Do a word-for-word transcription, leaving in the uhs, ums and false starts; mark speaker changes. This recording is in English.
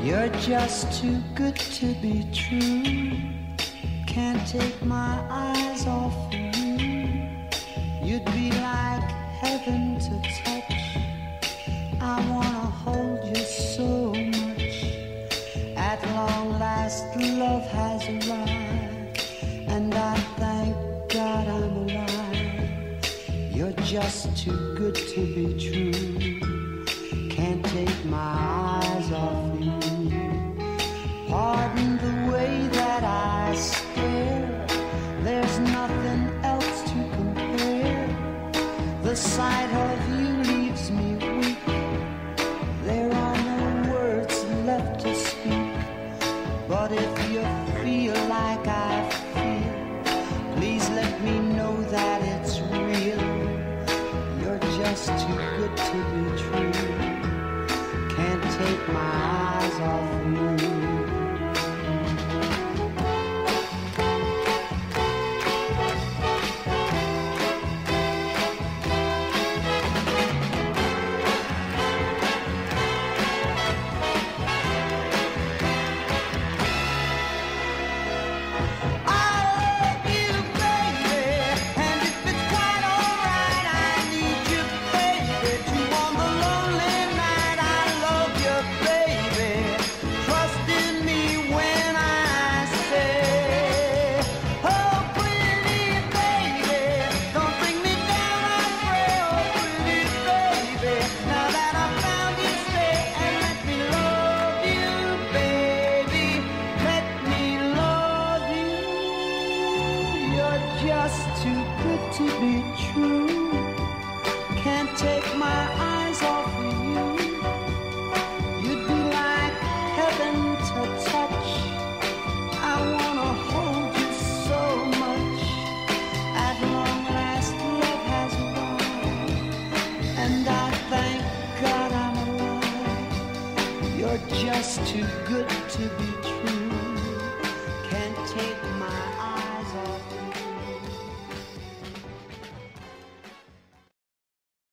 Speaker 1: You're just too good to be true. Can't take my eyes off of you. You'd be like heaven to touch. I wanna hold you so much. At long last love has arrived, and I thank God I'm alive. You're just too good to be true. Can't take my eyes off you. Pardon the way that I stare. There's nothing else to compare. The sight of you leaves me weak. There are no words left to speak. But if you feel like I feel, please let me know that it's real. You're just too good to be true. Can't take my eyes off you. Just too good to be true. Can't take